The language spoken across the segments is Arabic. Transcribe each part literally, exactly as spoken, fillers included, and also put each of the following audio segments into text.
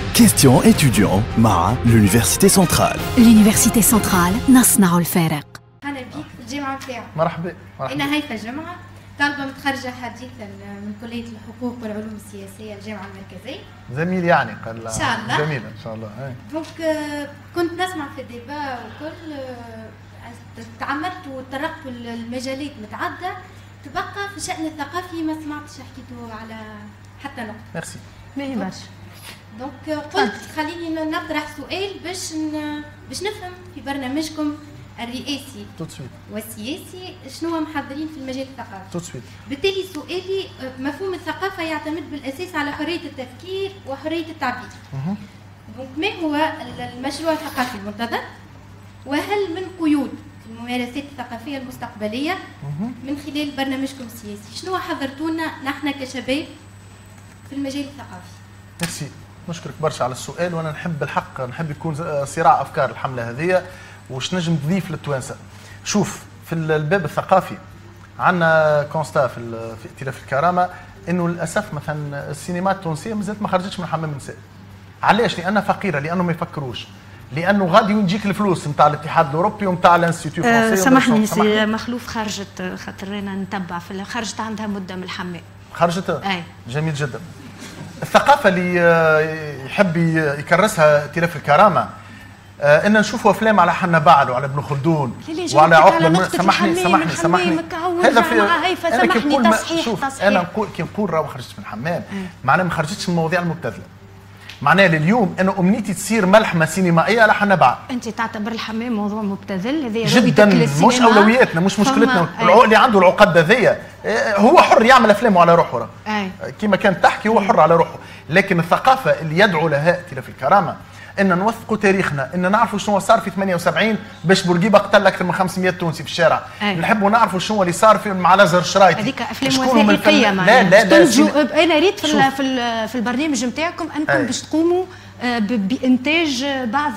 Question étudiant مع l'Université centrale. L'Université centrale نصنع الفارق. أهلا بيك في الجامعة نتاعو. مرحبا. مرحبا. أنا هيفا جمعة، طالبة متخرجة حديثا من كلية الحقوق والعلوم السياسية الجامعة المركزية. زميل يعني قال إن شاء الله. جميل إن شاء الله. دونك كنت نسمع في الديبا وكل تعمدت وتطرقت للمجالات متعددة، تبقى في الشأن الثقافي ما سمعتش حكيتوا على حتى نقطة. ميرسي. ما برشا. دونك قلت خليني نطرح سؤال باش باش نفهم في برنامجكم الرئاسي والسياسي شنو محضرين في المجال الثقافي. تو سويت. بالتالي سؤالي مفهوم الثقافة يعتمد بالأساس على حرية التفكير وحرية التعبير. دونك ما هو المشروع الثقافي المنتظر؟ وهل من قيود في الممارسات الثقافية المستقبلية من خلال برنامجكم السياسي؟ شنو حضرتونا نحن كشباب في المجال الثقافي؟ ميرسي. نشكرك برشا على السؤال، وانا نحب الحق نحب يكون صراع افكار الحمله هذه واش نجم تضيف للتوانسه. شوف في الباب الثقافي عندنا كونستا في في ائتلاف الكرامه انه للاسف مثلا السينما التونسيه مازالت ما خرجتش من حمام النساء. علاش؟ لانها فقيره، لانه ما يفكروش، لانه غادي وين تجيك الفلوس نتاع الاتحاد الاوروبي ونتاع الانستيتيو فرونسي. أه سامحني سي مخلوف، خرجت خاطر انا نتبع في خرجت عندها مده من الحمام. خرجت؟ اي جميل جدا. الثقافه اللي يحب يكرسها ائتلاف الكرامه ان نشوفوا افلام على حنا بعل وعلى ابن خلدون وعلى عقبه. سامحني سامحني سامحني هذا في انا كي نقول شوف تصحيح. انا نقول كي نقول راه خرجت من الحمام معناها ما خرجتش من المواضيع المبتذله. معناها لليوم انا امنيتي تصير ملحمه سينمائيه على حنا بعل. انت تعتبر الحمام موضوع مبتذل؟ هذه جدا مش اولوياتنا، مش مشكلتنا. اللي عنده العقد هذيا هو حر يعمل افلامه على روحه، كما كانت تحكي هو حر على روحه. لكن الثقافه اللي يدعو لها ائتلاف الكرامه ان نوثقوا تاريخنا، ان نعرفوا شنو صار في ثمانية وسبعين باش بورقيبه قتل اكثر من خمسمئة تونسي في الشارع. نحبوا نعرفوا شنو اللي صار في مع لازر شرايطي. هذيك افلام وثائقيه لا لا لا انا ريت في في, في البرنامج نتاعكم انكم أي. باش تقوموا بانتاج بعض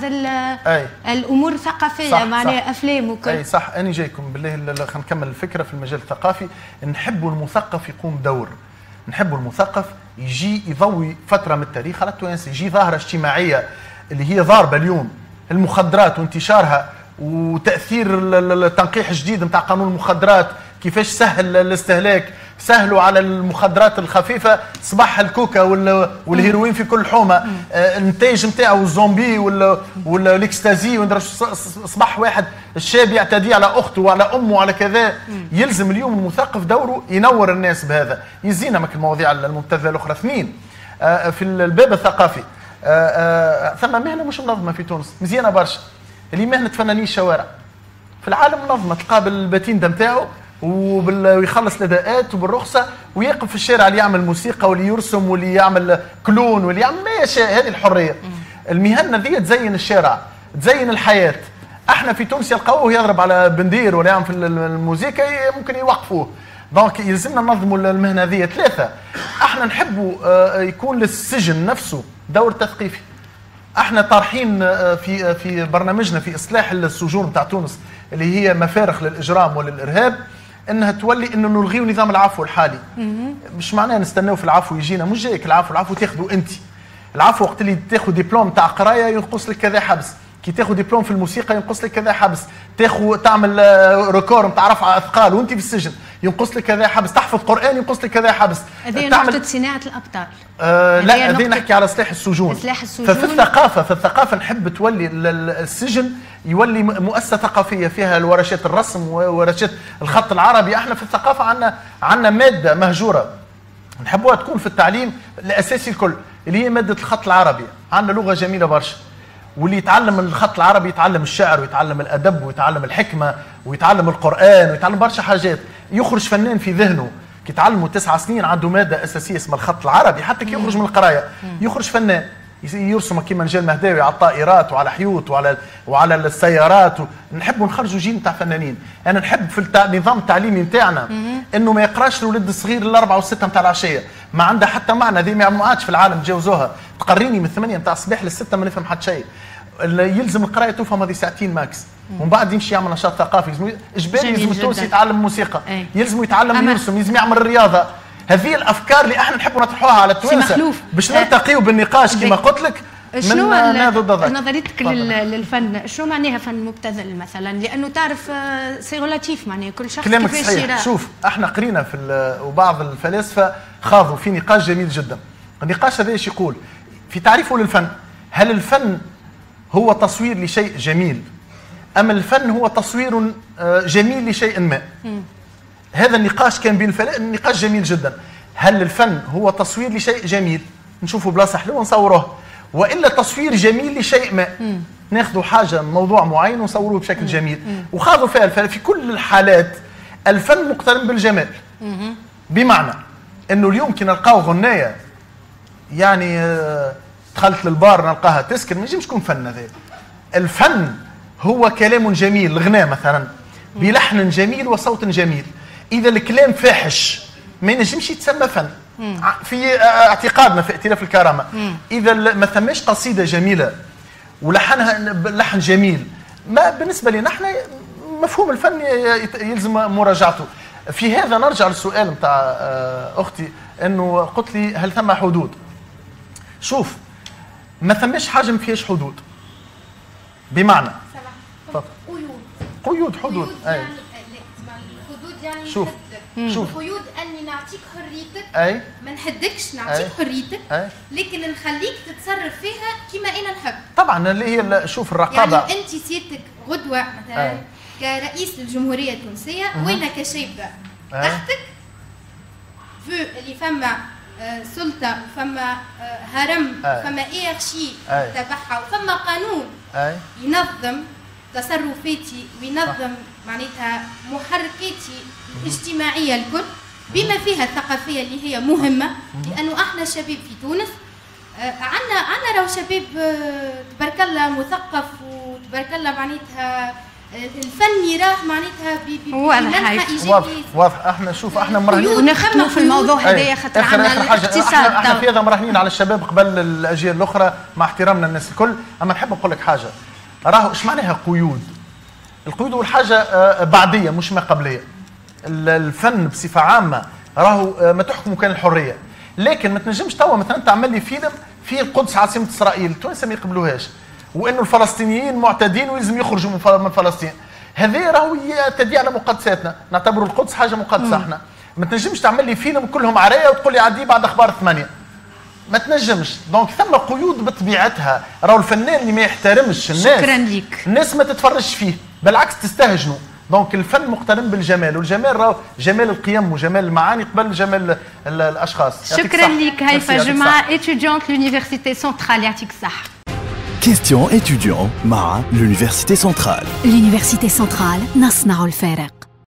الامور الثقافيه معناها افلام وكل. اي صح. انا جايكم بالله خلينا نكمل الفكره في المجال الثقافي. نحبوا المثقف يقوم دور، نحبوا المثقف يجي يضوي فتره من التاريخ على التوانسه، يجي ظاهره اجتماعيه اللي هي ضاربه اليوم، المخدرات وانتشارها وتاثير التنقيح الجديد نتاع قانون المخدرات، كيفاش سهل الاستهلاك، سهلوا على المخدرات الخفيفه صباح الكوكا والهيروين في كل حومه. آه الانتاج نتاعو الزومبي والاكستازي، صباح واحد الشاب يعتدي على اخته وعلى امه وعلى كذا. يلزم اليوم المثقف دوره ينور الناس بهذا، يزينا مك المواضيع المبتذله الاخرى. اثنين آه في الباب الثقافي آه آه ثم مهنه مش منظمه في تونس مزيانه برشا، اللي مهنه فنانين الشوارع. في العالم منظمه، تلقى بالباتين نتاعو ويخلص الاداءات وبالرخصه ويقف في الشارع اللي يعمل موسيقى واللي يرسم واللي يعمل كلون واللي يعمل ما يشاء. هذه الحريه. المهنه ذي تزين الشارع، تزين الحياه. احنا في تونس يلقاوه يضرب على بندير ولا يعمل في الموسيقى ممكن يوقفوه. دونك يلزمنا ننظموا المهنه ذي. ثلاثه، احنا نحبوا يكون للسجن نفسه دور تثقيفي. احنا طارحين في في برنامجنا في اصلاح السجون بتاع تونس اللي هي مفارخ للاجرام وللارهاب، انها تولي انه نلغيو نظام العفو الحالي. مش معناه نستناو في العفو يجينا، مش جايك العفو، العفو تاخذه انت. العفو وقت اللي تاخذ دبلوم تاع قرايه ينقص لك كذا حبس، كي تاخذ دبلوم في الموسيقى ينقص لك كذا حبس، تاخذ تعمل ريكور نتاع رفع اثقال وانت في السجن ينقص لك كذا حبس، تحفظ قران ينقص لك كذا حبس. هذه نقطة صناعة الابطال. آه لا هذه نحكي على اصلاح السجون. اصلاح السجون. ففي الثقافه في الثقافه نحب تولي السجن يولي مؤسسه ثقافيه فيها ورشات الرسم وورشات الخط العربي. احنا في الثقافه عندنا عندنا ماده مهجوره نحبوها تكون في التعليم الاساسي الكل، اللي هي ماده الخط العربي. عندنا لغه جميله برشا، واللي يتعلم الخط العربي يتعلم الشعر ويتعلم الادب ويتعلم الحكمه ويتعلم القران ويتعلم برشا حاجات. يخرج فنان في ذهنه كي تعلموا تسع سنين عنده ماده اساسيه اسمها الخط العربي، حتى كي يخرج من القرايه يخرج فنان يرسم كيما نجال مهداوي على الطائرات وعلى حيوط وعلى وعلى السيارات. نحبوا نخرجوا جيل نتاع فنانين. انا نحب في النظام التعليمي نتاعنا انه ما يقراش الولد الصغير الاربعه والسته نتاع العشيه، ما عندها حتى معنى. ذي ما عادش في العالم تجاوزوها. تقريني من ثمانية نتاع الصباح للسته ما نفهم حتى شيء. يلزم القرايه تفهم هذه ساعتين ماكس، ومن بعد يمشي يعمل نشاط ثقافي. اجباري يلزم التونسي يتعلم موسيقى، يلزم يتعلم يرسم، يلزم يعمل الرياضه. هذه الافكار اللي احنا نحب نطرحوها على التوانسه باش نرتقيوا بالنقاش كما قلت لك. شنو نظريتك للفن؟ شنو معناها فن مبتذل مثلا؟ لانه تعرف سي ريلاتيف معناها كل شخص كلامك صحيح. شوف احنا قرينا في وبعض الفلاسفه خاضوا في نقاش جميل جدا. النقاش هذا ايش يقول؟ في تعريفه للفن، هل الفن هو تصوير لشيء جميل ام الفن هو تصوير جميل لشيء ما؟ م. هذا النقاش كان بين الفلاسفه، نقاش جميل جدا. هل الفن هو تصوير لشيء جميل نشوفه بلاصه حلوه ونصوروه، والا تصوير جميل لشيء ما؟ م. ناخذوا حاجه موضوع معين ونصوروه بشكل جميل. م. وخاضوا فيها الفن. في كل الحالات الفن مقترن بالجمال. م. بمعنى انه اليوم كي نلقاو غنايه يعني دخلت للبار نلقاها تسكر، ما ينجمش يكون فن. هذا الفن هو كلام جميل، الغناء مثلا بلحن جميل وصوت جميل. اذا الكلام فاحش ما ينجمش يتسمى فن. مم. في اعتقادنا في ائتلاف الكرامه، مم. اذا ما ثماش قصيده جميله ولحنها لحن جميل، ما بالنسبه لنا احنا مفهوم الفن يلزم مراجعته. في هذا نرجع للسؤال نتاع اختي، انه قلت لي هل ثم حدود؟ شوف، ما ثماش حاجه ما فيهاش حدود. بمعنى قيود قيود حدود. اي الحدود يعني شوف شوف قيود اني نعطيك حريتك، اي ما نحدكش، نعطيك حريتك، أي. لكن نخليك تتصرف فيها كما انا نحب. طبعا اللي هي شوف الرقابه. يعني انت سيادتك غدوه مثلا أي. كرئيس للجمهوريه التونسيه وانا كشابه تحتك، في اللي فما سلطه وفما هرم وفما ايرشي تبعها وفما قانون أي. ينظم تصرفاتي وينظم معناتها محركاتي الاجتماعيه الكل بما فيها الثقافيه اللي هي مهمه، لانه احنا شباب في تونس عندنا عندنا راهو شباب تبارك الله مثقف وتبارك الله معناتها الفن يراه معناتها بمنحى ايجابي. واضح واضح. احنا شوف احنا مراهنين ونختموا في الموضوع هذايا خاطر عندنا الاقتصاد. احنا, احنا في هذا مراهنين على الشباب قبل الاجيال الاخرى مع احترامنا الناس الكل. اما نحب نقول لك حاجه، راهو ايش معناها قيود؟ القيود والحاجه بعديه مش ما قبليه. الفن بصفه عامه راهو ما تحكمه كان الحريه، لكن ما تنجمش توا مثلا تعمل لي فيلم في القدس عاصمه اسرائيل، التوانسه ما يقبلوهاش، وانه الفلسطينيين معتدين ويلزم يخرجوا من فلسطين. هذا راهو تدي على مقدساتنا، نعتبر القدس حاجه مقدسه. احنا ما تنجمش تعمل لي فيلم كلهم عرايه وتقول لي عدي بعد اخبار ثمانيه، ما تنجمش. دونك ثم قيود بطبيعتها. راهو الفنان اللي ما يحترمش الناس، شكرا ليك، الناس ما تتفرجش فيه، بالعكس تستهجنوا. دونك الفن مقترن بالجمال، والجمال راهو جمال القيم وجمال المعاني قبل جمال الاشخاص. شكرا ليك هيفا جمعه étudiante l'université centrale. يعطيك الصحه. Question étudiant مع l'Université centrale. L'Université centrale نصنع الفارق.